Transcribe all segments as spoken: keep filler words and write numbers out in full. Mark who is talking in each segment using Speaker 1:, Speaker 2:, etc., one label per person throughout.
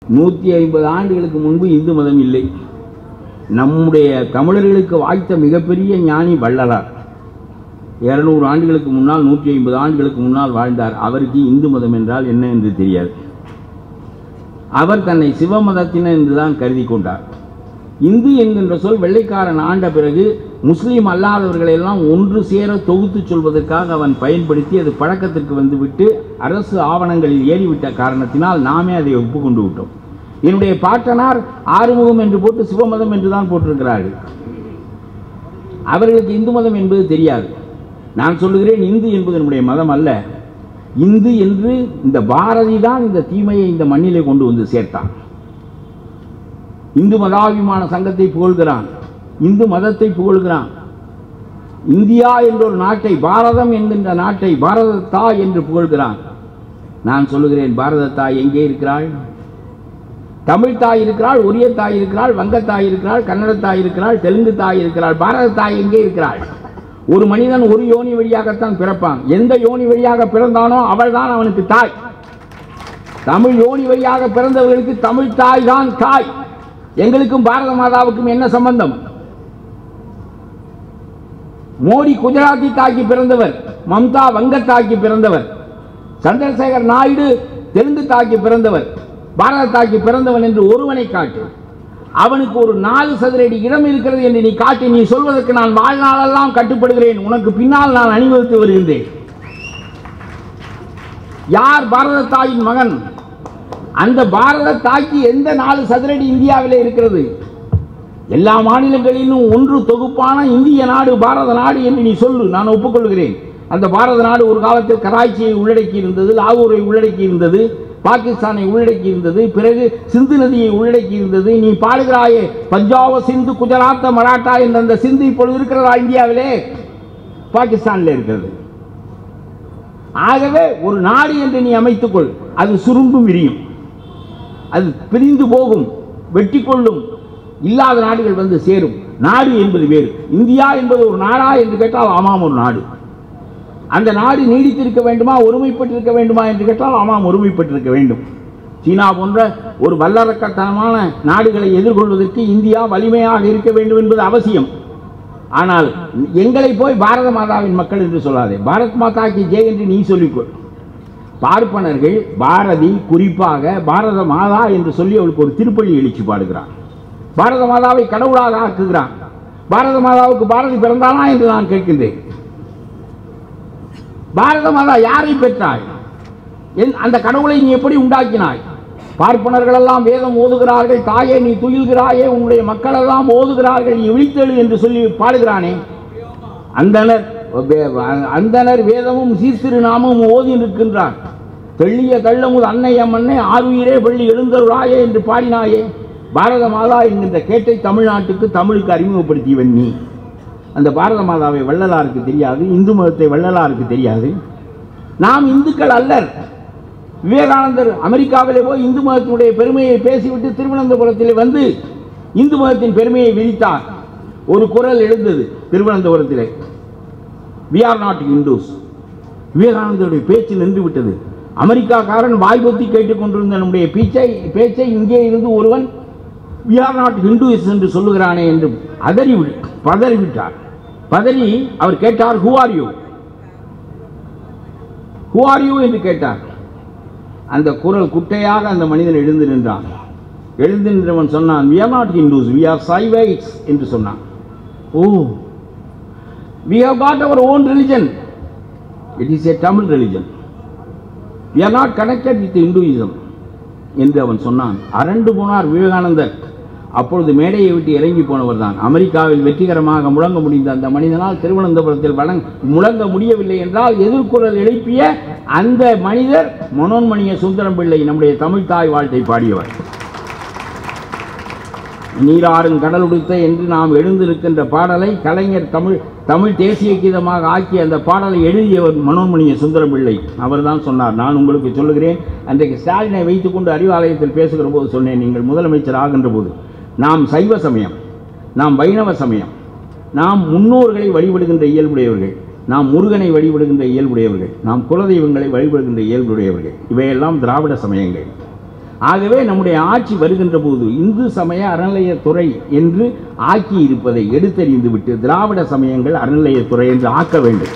Speaker 1: நூற்றி ஐம்பது ஆண்டுகளுக்கு முன்பு இந்து மதம் இல்லை. நம்முடைய தமிழர்களுக்கு வாய்த்த மிகப்பெரிய ஞானி வள்ளலார் இருநூறு ஆண்டுகளுக்கு முன்னால் நூற்றி ஐம்பது ஆண்டுகளுக்கு முன்னால் வாழ்ந்தார். அவருக்கு இந்து மதம் என்றால் என்ன என்று தெரியாது. அவர் தன்னை சிவ மதத்தினர் என்றுதான் கருதி கொண்டார். இந்து என்கின்ற சொல் வெள்ளைக்காரன் ஆண்ட பிறகு முஸ்லீம் அல்லாதவர்களெல்லாம் ஒன்று சேர தொகுத்து சொல்வதற்காக அவன் பயன்படுத்தி அது பழக்கத்திற்கு வந்துவிட்டு அரசு ஆவணங்களில் ஏறிவிட்ட காரணத்தினால் நாமே அதை ஒப்புக்கொண்டு விட்டோம். என்னுடைய பாட்டனார் ஆறுமுகம் என்று போட்டு சிவமதம் என்று தான் போட்டிருக்கிறார்கள். அவர்களுக்கு இந்து மதம் என்பது தெரியாது. நான் சொல்லுகிறேன், இந்து என்பது என்னுடைய மதம் அல்ல. இந்து என்று இந்த பாரதி தான் இந்த தீமையை இந்த மண்ணிலே கொண்டு வந்து சேர்த்தான். இந்து மதாபிமான சங்கத்தை புகழ்கிறான், இந்து மதத்தை புகழ்கிறான். இந்தியா என்ற ஒரு நாட்டை, பாரதம் என்கின்ற நாட்டை பாரத தாய் என்று புகழ்கிறான். நான் சொல்லுகிறேன், பாரத தாய் எங்கே இருக்கிறாள்? தமிழ் தாய் இருக்கிறாள், ஒரிய தாய் இருக்கிறாள், வங்கத்தாய் இருக்கிறாள், கன்னட தாய் இருக்கிறாள், தெலுங்கு தாய் இருக்கிறாள். பாரத தாய் எங்கே இருக்கிறாள்? ஒரு மனிதன் ஒரு யோனி வழியாகத்தான் பிறப்பான். எந்த யோனி வழியாக பிறந்தானோ அவள் தான் அவனுக்கு தாய். தமிழ் யோனி வழியாக பிறந்தவர்களுக்கு தமிழ் தாய் தான் தாய். எங்களுக்கும் பாரத மாதாவுக்கும் என்ன சம்பந்தம்? மோடி குஜராத்தி தாக்கி பிறந்தவர், மம்தா வங்கத்தாக்கி பிறந்தவர், சந்திரசேகர் நாயுடு தெலுங்கு தாக்கி பிறந்தவர், பாரத தாக்கி பிறந்தவன் என்று ஒருவனை காட்டு. அவனுக்கு ஒரு நாலு சதுரடி இடம் இருக்கிறது என்று நீ காட்டி, நீ சொல்வதற்கு நான் வாழ்நாளெல்லாம் கட்டுப்படுகிறேன். உனக்கு பின்னால் நான் அணிவகுத்து வருகின்றேன். யார் பாரத தாயின் மகன்? அந்த பாரத தாய்க்கு எந்த நாலு சதுரடி இந்தியாவிலே இருக்கிறது? எல்லா மாநிலங்களிலும் ஒன்று தொகுப்பான இந்திய நாடு பாரத நாடு என்று நீ சொல்லு, நான் ஒப்புக்கொள்கிறேன். அந்த பாரத நாடு ஒரு காலத்தில் கராச்சியை உள்ளடக்கி இருந்தது, லாகூரை உள்ளடக்கி இருந்தது, பாகிஸ்தானை உள்ளடக்கி இருந்தது, பிறகு சிந்து நதியை உள்ளடக்கி இருந்தது. நீ பாடுகிறாயே பஞ்சாப சிந்து குஜராத் மராட்டா என்ற அந்த சிந்து இப்பொழுது இருக்கிறதா இந்தியாவிலே? பாகிஸ்தானில் இருக்கிறது. ஆகவே ஒரு நாடு என்று நீ அமைத்துக்கொள். அது சுருங்கும் விரியும், அது பிரிந்து போகும், வெட்டி கொள்ளும், இல்லாத நாடுகள் வந்து சேரும். நாடு என்பது வேறு. இந்தியா என்பது ஒரு நாடா என்று கேட்டால் ஆமாம், ஒரு நாடு. அந்த நாடு நீடித்திருக்க வேண்டுமா, ஒருமைப்பட்டிருக்க வேண்டுமா என்று கேட்டால் ஆமாம், ஒருமைப்பட்டிருக்க வேண்டும். சீனா போன்ற ஒரு வல்லரக்கத்தனமான நாடுகளை எதிர்கொள்வதற்கு இந்தியா வலிமையாக இருக்க வேண்டும் என்பது அவசியம். ஆனால் எங்களை போய் பாரத மாதாவின் மக்கள் என்று சொல்லாதே. பாரத் மாதாக்கு ஜெய் என்று நீ சொல்லிக்கொள். பார்ப்பனர்கள் பாரதி குறிப்பாக பாரத மாதா என்று சொல்லி அவளுக்கு ஒரு திருப்பள்ளி எழுச்சி பாடுகிறான். பாரத மாதாவை கடவுளாக ஆக்குகிறான். பாரத மாதாவுக்கு பாரதி பிறந்தானா என்று நான் கேட்கின்றேன். பாரத மாதா யாரை பெற்றாய்? அந்த கடவுளை நீ எப்படி உண்டாக்கினாய்? பார்ப்பனர்கள் எல்லாம் வேதம் ஓதுகிறார்கள், தாயே நீ துயில்கிறாயே, உன்னுடைய மக்கள் எல்லாம் ஓதுகிறார்கள், நீ விழித்தெழு என்று சொல்லி பாடுகிறானே. அந்தனர் அந்தனர் வேதமும் சீர்திருநாமும் ஓதி நிற்கின்றான். தெள்ளிய தள்ளமுது அன்னையம் அன்னை ஆறுயிரே பள்ளி எழுந்தருளாயே என்று பாடினாயே. பாரத மாதா என்கின்ற கேட்டை தமிழ்நாட்டுக்கு தமிழுக்கு அறிமுகப்படுத்தியவன் நீ. அந்த பாரத மாதாவை வள்ளலாருக்கு தெரியாது, இந்து மதத்தை வள்ளலாருக்கு தெரியாது. நாம் இந்துக்கள் அல்லர். விவேகானந்தர் அமெரிக்காவிலே போய் இந்து மதத்தினுடைய பெருமையை பேசிவிட்டு திருவனந்தபுரத்தில் வந்து இந்து மதத்தின் பெருமையை விதித்தார். ஒரு குரல் எழுந்தது திருவனந்தபுரத்திலே, we are not Hindus. விவேகானந்தருடைய பேச்சு நின்று விட்டது. அமெரிக்காக்காரன் வாய்பொத்தி கேட்டுக்கொண்டிருந்த நம்முடைய பேச்சை பேச்சை இங்கே இருந்து ஒருவன் we are not Hindus என்று சொல்லுகிறானே என்று அதறி பதறிவிட்டார். பதறி அவர் கேட்டார், who are you? who are you என்று கேட்டார். அந்த குரல் குட்டையாக அந்த மனிதன் எழுந்து நின்றான். எழுந்து நின்றவன் சொன்னான், we are not Hindus, we are Saivites என்று சொன்னான். ஓ, we have got our own religion, it is a Tamil religion, we are not connected with Hinduism என்று அவன் சொன்னான். அரண்டு போனார் விவேகானந்தர். அப்பொழுது மேடையை விட்டு இறங்கி போனவர் தான். அமெரிக்காவில் வெற்றிகரமாக முழங்க முடிந்த அந்த மனிதனால் திருவனந்தபுரத்தில் வழங்க முழங்க முடியவில்லை என்றால் எதிர்குரல் எழுப்பிய அந்த மனிதர் மனோன்மணிய சுந்தரம் பிள்ளை, நம்முடைய தமிழ் தாய் வாழ்த்தை பாடியவர். நீராறும் கடலுடுத்த என்று நாம் எழுந்திருக்கின்ற பாடலை கலைஞர் தமிழ் தமிழ் தேசிய கீதமாக ஆக்கி அந்த பாடலை எழுதியவர் மனோன்மணிய சுந்தரம் பிள்ளை. அவர் தான் சொன்னார். நான் உங்களுக்கு சொல்லுகிறேன், அன்றைக்கு ஸ்டாலினை வைத்துக்கொண்டு அறிவாலயத்தில் பேசுகிற போது சொன்னேன், நீங்கள் முதலமைச்சர் ஆகின்ற போது நாம் சைவ சமயம், நாம் வைணவ சமயம், நாம் முன்னோர்களை வழிபடுகின்ற இயல்புடையவர்கள், நாம் முருகனை வழிபடுகின்ற இயல்புடையவர்கள், நாம் குலதெய்வங்களை வழிபடுகின்ற இயல்புடையவர்கள். இவையெல்லாம் திராவிட சமயங்கள். ஆகவே நம்முடைய ஆட்சி வருகின்ற போது இந்து சமய அறநிலையத்துறை என்று ஆக்கி இருப்பதை எடுத்தறிந்து விட்டு திராவிட சமயங்கள் அறநிலையத்துறை என்று ஆக்க வேண்டும்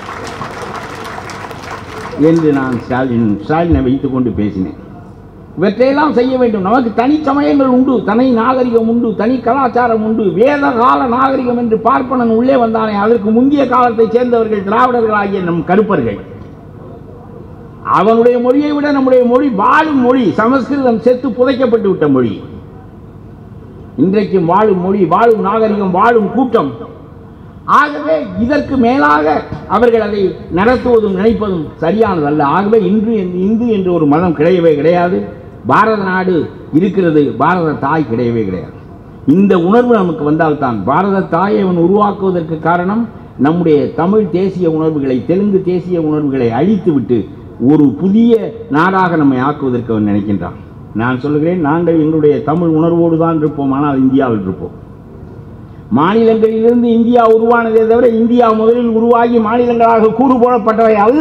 Speaker 1: என்று நான் ஸ்டாலின் ஸ்டாலினை வைத்துக் கொண்டு பேசினேன். இவற்றையெல்லாம் செய்ய வேண்டும். நமக்கு தனி சமயங்கள் உண்டு, தனி நாகரிகம் உண்டு, தனி கலாச்சாரம் உண்டு. வேத கால நாகரிகம் என்று பார்ப்பனன் உள்ளே வந்தானே, அதற்கு முந்தைய காலத்தை சேர்ந்தவர்கள் திராவிடர்களாகிய நம் கருப்பர்கள். அவனுடைய மொழியை விட நம்முடைய மொழி வாழும் மொழி. சமஸ்கிருதம் செத்து புதைக்கப்பட்டு விட்ட மொழி. இன்றைக்கும் வாழும் மொழி, வாழும் நாகரிகம், வாழும் கூட்டம். ஆகவே இதற்கு மேலாக அவர்கள் அதை நடத்துவதும் நினைப்பதும் சரியானதல்ல. ஆகவே இன்று இந்து என்று ஒரு மதம் கிடையவே கிடையாது. பாரத நாடு இருக்கிறது, பாரத தாய் கிடையவே கிடையாது. இந்த உணர்வு நமக்கு வந்தால்தான். பாரத தாயை அவன் உருவாக்குவதற்கு காரணம் நம்முடைய தமிழ் தேசிய உணர்வுகளை, தெலுங்கு தேசிய உணர்வுகளை அழித்துவிட்டு ஒரு புதிய நாடாக நம்மை ஆக்குவதற்கு அவன் நினைக்கின்றான். நான் சொல்லுகிறேன், நாங்கள் எங்களுடைய தமிழ் உணர்வோடு தான் இருப்போம், ஆனால் இந்தியாவில் இருப்போம். மாநிலங்களிலிருந்து இந்தியா உருவானதே தவிர இந்தியா முதலில் உருவாகி மாநிலங்களாக கூறு போடப்பட்டவை அல்ல.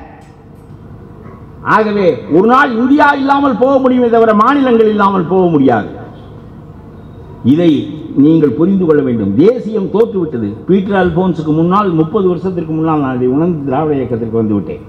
Speaker 1: ஆகவே ஒரு நாள் இந்தியா இல்லாமல் போக முடியுமே தவிர மாநிலங்கள் இல்லாமல் போக முடியாது. இதை நீங்கள் புரிந்து கொள்ள வேண்டும். தேசியம் தோற்றுவிட்டது. பீட்டர் அல்போன்ஸுக்கு முன்னால் முப்பது வருஷத்திற்கு முன்னால் நான் இதை உணர்ந்து திராவிட இயக்கத்திற்கு வந்து விட்டேன்.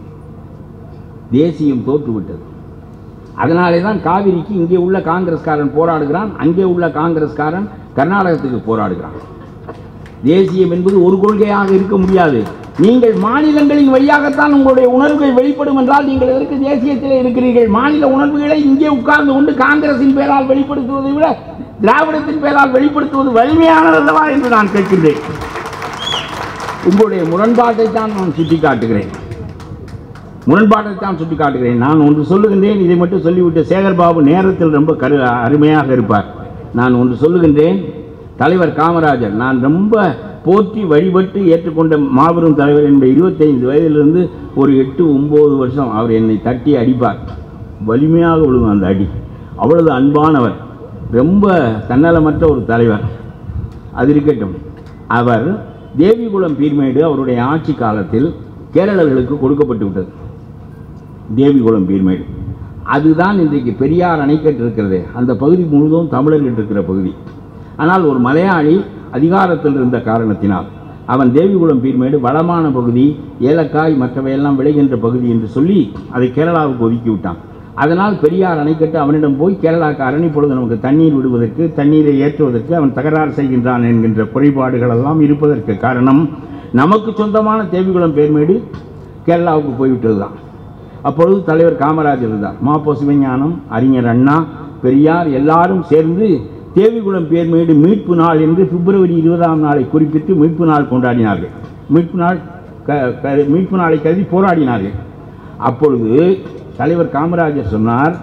Speaker 1: தேசியம் தோற்றுவிட்டது. அதனாலே தான் காவிரிக்கு இங்கே உள்ள காங்கிரஸ்காரன் போராடுகிறான், அங்கே உள்ள காங்கிரஸ்காரன் கர்நாடகத்துக்கு போராடுகிறான். தேசியம் என்பது ஒரு கொள்கையாக இருக்க முடியாது. நீங்கள் மாநிலங்களின் வழியாகத்தான் உங்களுடைய உணர்வுகள் வெளிப்படும் என்றால் நீங்கள் எதற்கு தேசியத்திலே இருக்கிறீர்கள்? மாநில உணர்வுகளை இங்கே உட்கார்ந்து கொண்டு காங்கிரசின் பெயரால் வெளிப்படுத்துவதை விட திராவிடத்தின் பெயரால் வெளிப்படுத்துவது வலிமையானதல்லவா என்று நான் கேட்கின்றேன். உங்களுடைய முரண்பாட்டை தான் நான் சுட்டிக்காட்டுகிறேன். முரண்பாட்டை தான் சுட்டிக்காட்டுகிறேன். நான் ஒன்று சொல்லுகின்றேன், இதை மட்டும் சொல்லிவிட்டு சேகர் பாபு நேரத்தில் ரொம்ப கரு அருமையாக இருப்பார். நான் ஒன்று சொல்லுகின்றேன். தலைவர் காமராஜர் நான் ரொம்ப போற்றி வழிபட்டு ஏற்றுக்கொண்ட மாபெரும் தலைவர். என்னுடைய இருபத்தைந்து வயதிலிருந்து ஒரு எட்டு ஒம்பது வருஷம் அவர் என்னை தட்டி அடிப்பார். வலிமையாக விழுவும் அந்த அடி. அவ்வளவு அன்பானவர், ரொம்ப தன்னலமற்ற ஒரு தலைவர். அது இருக்கட்டும். அவர் தேவிகுளம் பீர்மேடு அவருடைய ஆட்சி காலத்தில் கேரளர்களுக்கு கொடுக்கப்பட்டு விட்டது. தேவிகுளம் பீர்மேடு அதுதான் இன்றைக்கு பெரியார் அணைக்கட்டு இருக்கிறது. அந்த பகுதி முழுவதும் தமிழர்கள் இருக்கிற பகுதி. ஆனால் ஒரு மலையாளி அதிகாரத்தில் இருந்த காரணத்தினால் அவன் தேவிகுளம் பீர்மேடு வளமான பகுதி, ஏலக்காய் மற்றவையெல்லாம் விளைகின்ற பகுதி என்று சொல்லி அதை கேரளாவுக்கு ஒதுக்கி விட்டான். அதனால் பெரியார் அணைக்கட்டு அவனிடம் போய் கேரளாக்காரன் இப்பொழுது நமக்கு தண்ணீர் விடுவதற்கு, தண்ணீரை ஏற்றுவதற்கு அவன் தகராறு செய்கின்றான் என்கின்ற குறைபாடுகள் எல்லாம் இருப்பதற்கு காரணம் நமக்கு சொந்தமான தேவிகுளம் பீர்மேடு கேரளாவுக்கு போய்விட்டது தான். அப்பொழுது தலைவர் காமராஜர் இருந்தார். மாப்போ சிவஞானம், அறிஞர் அண்ணா, பெரியார் எல்லாரும் சேர்ந்து தேவிகுளம் பீர்மேடு மீட்பு நாள் என்று பிப்ரவரி இருபதாம் நாளை குறிப்பிட்டு மீட்பு நாள் கொண்டாடினார்கள். மீட்பு நாள் மீட்பு நாளை கருதி போராடினார்கள். அப்பொழுது தலைவர் காமராஜர் சொன்னார்,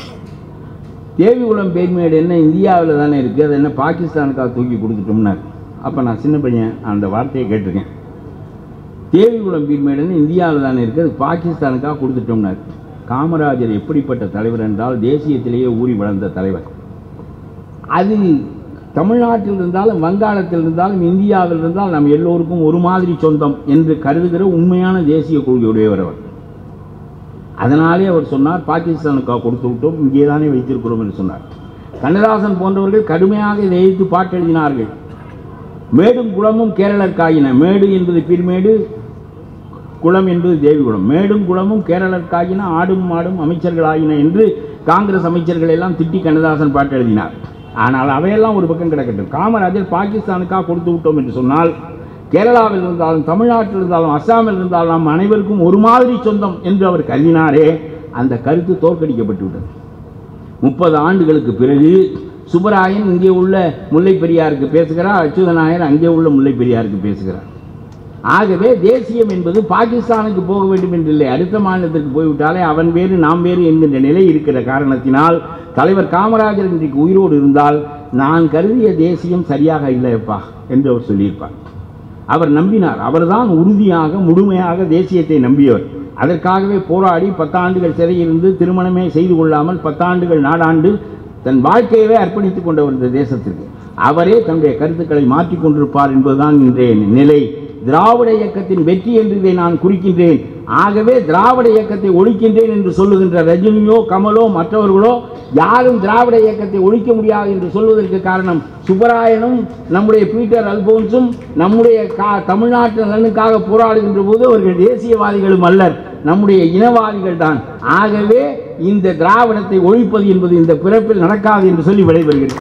Speaker 1: தேவிகுளம் பீர்மேடு என்ன இந்தியாவில் தானே இருக்குது, அது என்ன பாகிஸ்தானுக்காக தூக்கி கொடுத்துட்டோம்னார். அப்போ நான் சின்ன பையன் அந்த வார்த்தையை கேட்டிருக்கேன். தேவிகுளம் பீர்மேடுன்னு இந்தியாவில் தானே இருக்குது, அது பாகிஸ்தானுக்காக கொடுத்துட்டோம்னார். காமராஜர் எப்படிப்பட்ட தலைவர் என்றால் தேசியத்திலேயே ஊறி வளர்ந்த தலைவர். அது தமிழ்நாட்டில் இருந்தாலும் வங்காளத்தில் இருந்தாலும் இந்தியாவில் இருந்தாலும் நம் எல்லோருக்கும் ஒரு மாதிரி சொந்தம் என்று கருதுகிற உண்மையான தேசிய கொள்கையுடையவர் அவர். அதனாலே அவர் சொன்னார், பாகிஸ்தானுக்காக கொடுத்து விட்டோம், இங்கே தானே வைத்திருக்கிறோம் என்று சொன்னார். கண்ணதாசன் போன்றவர்கள் கடுமையாக இதை எதிர்த்து பாட்டு எழுதினார்கள். மேடும் குளமும் கேரளர்காயின. மேடு என்பது பீர்மேடு, குளம் என்பது தேவிகுளம். மேடும் குளமும் கேரளர்காயின, ஆடும் மாடும் அமைச்சர்களாயின என்று காங்கிரஸ் அமைச்சர்கள் எல்லாம் திட்டி கண்ணதாசன் பாட்டு எழுதினார். ஆனால் அவையெல்லாம் ஒரு பக்கம் கிடக்கட்டும். காமராஜர் பாகிஸ்தானுக்காக கொடுத்து விட்டோம் என்று சொன்னால் கேரளாவில் இருந்தாலும் தமிழ்நாட்டில் இருந்தாலும் அஸ்ஸாமில் இருந்தாலும் நாம் அனைவருக்கும் ஒரு மாதிரி சொந்தம் என்று அவர் கருதினாரே, அந்த கருத்து தோற்கடிக்கப்பட்டு விட்டது. முப்பது ஆண்டுகளுக்கு பிறகு சுப்பராயன் இங்கே உள்ள முல்லை பெரியாருக்கு பேசுகிறார், அச்சுதநாயர் அங்கே உள்ள முல்லை பெரியாருக்கு பேசுகிறார். ஆகவே தேசியம் என்பது பாகிஸ்தானுக்கு போக வேண்டும் என்றில்லை, அடுத்த மாநிலத்திற்கு போய்விட்டாலே அவன் வேறு நாம் வேறு என்கின்ற நிலை இருக்கிற காரணத்தினால் தலைவர் காமராஜர் இன்றைக்கு உயிரோடு இருந்தால் நான் கருதிய தேசியம் சரியாக இல்லையப்பா என்று அவர் சொல்லியிருப்பார். அவர் நம்பினார். அவர்தான் உறுதியாக முழுமையாக தேசியத்தை நம்பியவர். அதற்காகவே போராடி பத்தாண்டுகள் சிறையிலிருந்து திருமணமே செய்து கொள்ளாமல் பத்தாண்டுகள் நாடாண்டு தன் வாழ்க்கையவே அர்ப்பணித்துக் கொண்டவர் இந்த தேசத்திற்கு. அவரே தன்னுடைய கருத்துக்களை மாற்றிக் கொண்டிருப்பார் என்பதுதான் இன்றைய நிலை. திராவிட இயக்கத்தின் வெற்றி என்று இதை நான் குறிக்கின்றேன். ஆகவே திராவிட இயக்கத்தை ஒழிக்கின்றேன் என்று சொல்லுகின்ற ரஜினியோ கமலோ மற்றவர்களோ யாரும் திராவிட இயக்கத்தை ஒழிக்க முடியாது என்று சொல்வதற்கு காரணம் சுப்பராயனும் நம்முடைய பீட்டர் அல்போன்ஸும் நம்முடைய கா தமிழ்நாட்டு நலனுக்காக போராடுகின்ற போது அவர்கள் தேசியவாதிகளும் அல்லர், நம்முடைய இனவாதிகள் தான். ஆகவே இந்த திராவிடத்தை ஒழிப்பது என்பது இந்த பிறப்பில் நடக்காது என்று சொல்லி விடைபெறுகிறேன்.